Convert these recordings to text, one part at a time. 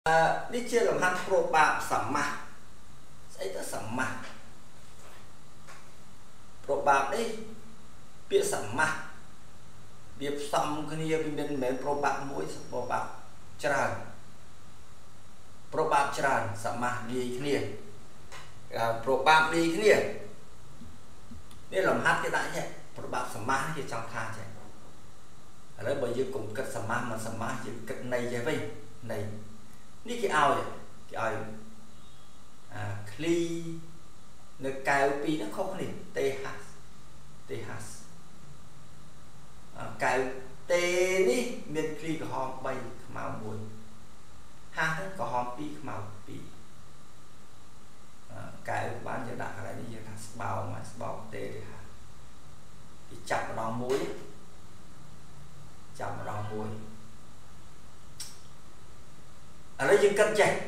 នេះជាលំហាត់ប្រូបាបសម្មាស្អីទៅសម្មាប្រូបាបនេះពាក្យសម្មាវាផ្សំគ្នាវាមិនមែនប្រូបាបមួយប្រូបាបច្រើនប្រូបាបច្រើនសម្មាលាយគ្នាប្រូបាបលាយគ្នានេះលំហាត់គេដាក់ចេះប្រូបាបសម្មាគេចង់ថាចេះឥឡូវបើយើងកុំគិតសម្មាមិនសម្មាយើងគិតន័យចេះវិញន័យនេះគេឲ្យឃ្លីនៅកែវពីរហ្នឹងខុសគ្នាទេហាសកែវទេនេះមានឃ្លីក្រហម3ខ្មៅ1ហាសហ្នឹងក្រហម2ខ្មៅ2កែវបានយើងដាក់កន្លែងនេះយើងថាស្បោងស្បោងទេឬហាសគេចាប់ម្ដងមួយចាប់ម្ដងមួយឥឡូវយើងគិតចេះ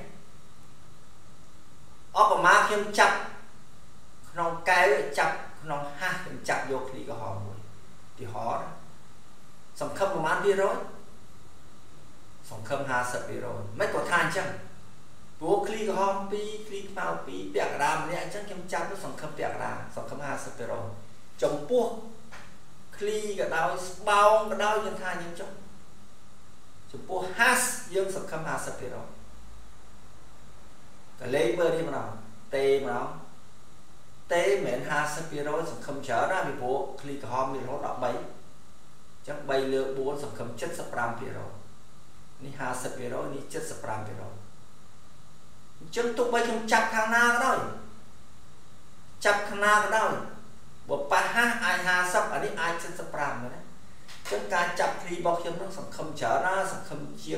អបមាខ្ញុំចាប់ក្នុងកែវចាប់ក្នុងហាសខ្ញុំចាប់យកឃ្លីក្រហមមួយទីហោសង្ឃឹមប្រមាណ%សង្ឃឹម50%មិនគាត់ថាអញ្ចឹងព្រោះឃ្លីក្រហម2ឃ្លីខ្មៅ2ពាក់កណ្ដាលម្នាក់អញ្ចឹងខ្ញុំចាប់ទៅសង្ឃឹមពាក់កណ្ដាលសង្ឃឹម50%ចំពោះឃ្លីក៏ដោយស្បោងក៏ដោយយើងថាយើងចុះចំពោះហាសយើងសង្ឃឹម50%ក៏លេខមើលនេះម្ដងទេម្ដងទេមិនមែន50%សង្ឃឹមច្រើនណាពីព្រោះឃ្លីក្រហមមានរហូតដល់3អញ្ចឹង3លើ4សង្ឃឹម75%នេះ50%នេះ75%អញ្ចឹងទោះបីខ្ញុំចាប់ខាងណាក៏ដោយចាប់ខាងណាក៏ដោយបើប៉ះហាសអាច50អានេះអាច75មែនទេអញ្ចឹងការចាប់ឃ្លីរបស់ខ្ញុំនឹងសង្ឃឹមច្រើនណាសង្ឃឹមជាង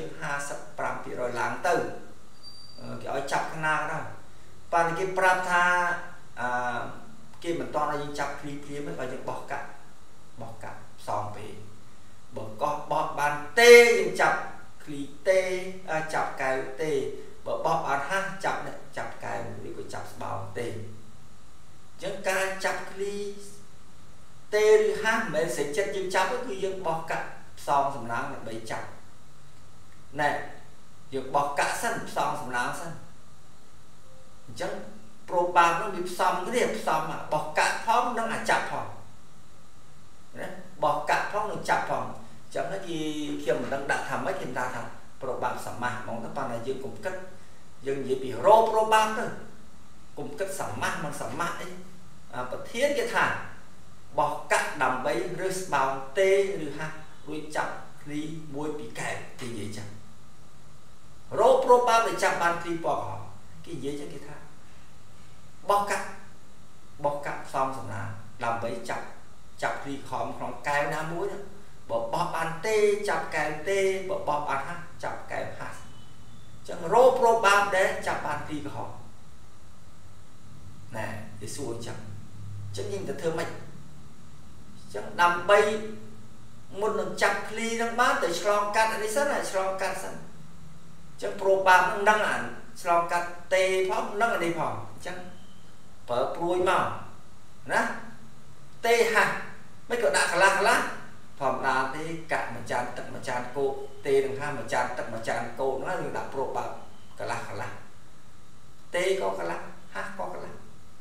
55%ឡើងទៅគេឲ្យចាប់ខ្នាក៏ដោយប៉ាគេប្រាប់ថាគេមិនតន់ឲ្យយើងចាប់ឃ្លីភ្លាមទេឲ្យយើងបោះកាក់ផ្សងពេកបើកោះបោះបានទេយើងចាប់ឃ្លីទេចាប់កែវទេបើបោះបានហាសចាប់កែវឬក៏ចាប់ស្បោងទេអញ្ចឹងការចាប់ឃ្លីទេឬហាសមិនមែនសេចចិត្តយើងចាប់គឺយើងបោះកាក់ផ្សងសំណាងដើម្បីចាប់ណែយើងបោះកាក់សិនផ្សងសំណាងសិនអញ្ចឹងប្រូបាបនោះវាផ្សំគ្នាផ្សំបោះកាក់ផងនិងអាចាប់ផងណាបោះកាក់ផងនិងចាប់ផងអញ្ចឹងគេខ្ញុំមិនដឹងដាក់ថាម៉េចខ្ញុំថាប្រូបាបសម្មាហ្មងទៅប៉ុន្តែយើងកុំគិតយើងនិយាយពីរោប្រូបាបទៅកុំគិតសម្មាមិនសម្មាអីប្រធានគេថាបោះកាក់ដើម្បីរើសស្បោងទេឬហាសរួចចាប់ឃ្លីមួយពីកែវគេនិយាយចឹងរោប្រូបាបដែលចាប់បានឃ្លីពណ៌ក្រហមគេនិយាយចឹងគេថាបោះកាក់ផ្សំសំណាងដើម្បីចាប់ឃ្លីក្រហមក្នុងកែវណាមួយបើបោះបានទេចាប់កែវទេបើបោះបានហាសចាប់កែវហាសចឹងរោប្រូបាបដែលចាប់បានឃ្លីក្រហមណែគេសួរចឹងយើងទៅធ្វើម៉េចចឹងដើម្បីមុននឹងចាប់ឃ្លីនឹងបានទៅឆ្លងកាត់នេះសិនឆ្លងកាត់សិនចឹងប្រូបាបនឹងអាឆ្លងកាត់ទេផងនឹងអានេះផងចឹងប្រើព្រួយមកណាទេហាសមិនក៏ដាក់កន្លះធម្មតាទេកាក់មួយចានទឹកមួយចានគោកទេនឹងថាមួយចានទឹកមួយចានគោកហ្នឹងយើងដាក់ប្រូបាបកន្លះទេក៏កន្លះហាសក៏កន្លះ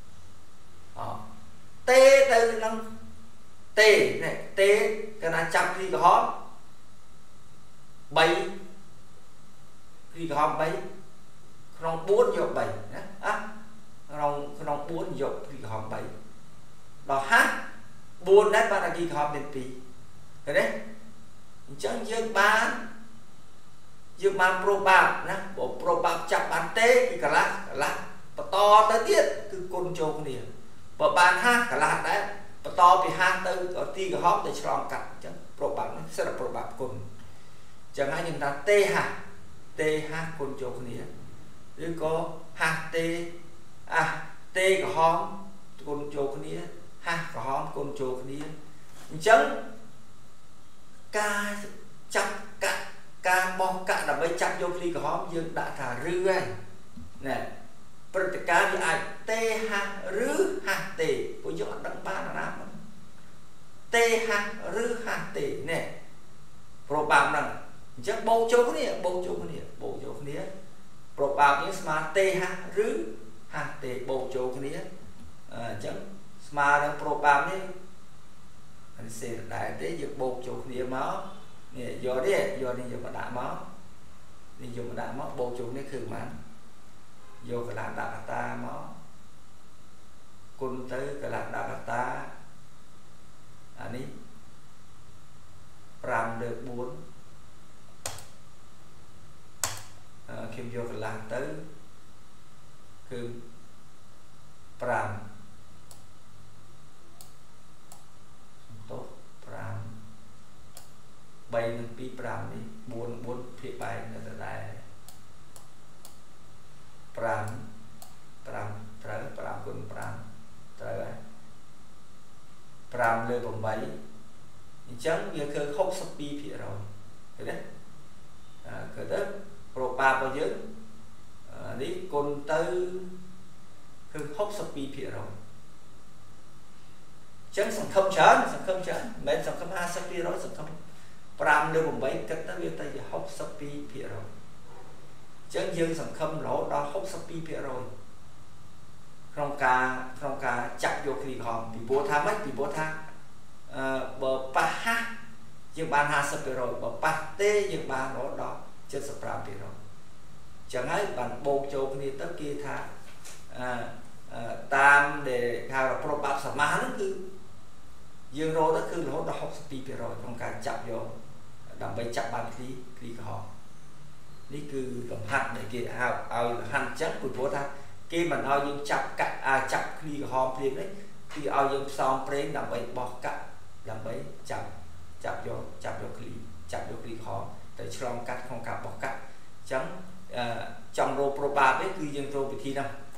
ទេទៅនឹងទេនេះទេកណាចាប់ឃ្លីក្រហម3ឃ្លីក្រហម3ក្នុង4យក3ណាក្នុង4យកឃ្លីក្រហម3ដល់ហាស4ដែរបានឃ្លីក្រហមមាន2ឃើញទេអញ្ចឹងយើងបានប្រូបាបណាបើប្រូបាបចាប់បានទេគឺកន្លះបន្តទៅទៀតគឺគុណចូលគ្នាបើបានហាសកន្លះដែរបន្តពីហាសទៅទីក្រហមទៅឆ្លងកាត់អញ្ចឹងប្រូបាបនេះសិតប្រូបាបគុណអញ្ចឹងហើយយើងថាទេហាសគុណចូលគ្នាឬក៏ហាសទេក្រហមគុណចូលគ្នាហាសក្រហមគុណចូលគ្នាអញ្ចឹងការចាប់កាក់ការបោះកាក់ដើម្បីចាប់យកឃ្លីក្រហមយើងដាក់ថាឬហើយណែព្រឹត្តិការណ៍វាអាចទេហាសឬហាសទេពួកយើងអត់ដឹងបានណាទេហាសឬហាសទេណែប្រូបាបហ្នឹងអញ្ចឹងបូកចូលគ្នា probab những smart t ha rứ ha t bộ chỗ cái này chẳng smart đang probab này anh sẽ đại tế được bộ chỗ cái này máu nè do đấy do này giờ mà đã máu đi dùng mà đã máu bộ chỗ này khử mà vô cái làm đạo ta máu côn tới cái làm đạo ta anh ấy làm được 4 khi vô cái làm tới cứ làm tốt làm bay được pi làm đi 4 phía bay là đại làm quân làm lên vòng bay chẳng như cơ khóc sắp pi phía rồi thế đấy cái đó pro ba bao nhiêu đi con tới cứ khóc sắp pi phía rồi chẳng sản không chán mấy sản không ha sắp pi rồi sản không làm lên vòng bay cách đó biết tay khóc sắp pi phía rồi chẳng dương sản không lỗ đó khóc sắp pi phía rồi trong ca chặt vô khi hòm bị bố tha mất bị bố tha bờ pa ha nhưng ban ha sắp rồi bờ pa tê nhưng ban đó đó chân sắp làm rồi chẳng ấy bạn bố châu khi tất kia tha tam để khai là probab sắp má nó cứ dương rô đó cứ lỗ đó học sắp rồi trong ca chặt vô đầm bay chặt ban khi hòm ní cứ cầm hạt để kia ao hành chắc của bố tha khi mình ao dương chặt khi hòm liền đấy khi ao dương xong prem làm bay bỏ cắt làm bay chặt vô khi khó tới trong cắt không cả bỏ cắt chẳng trong rô probab ấy cứ dương rô bị thi nào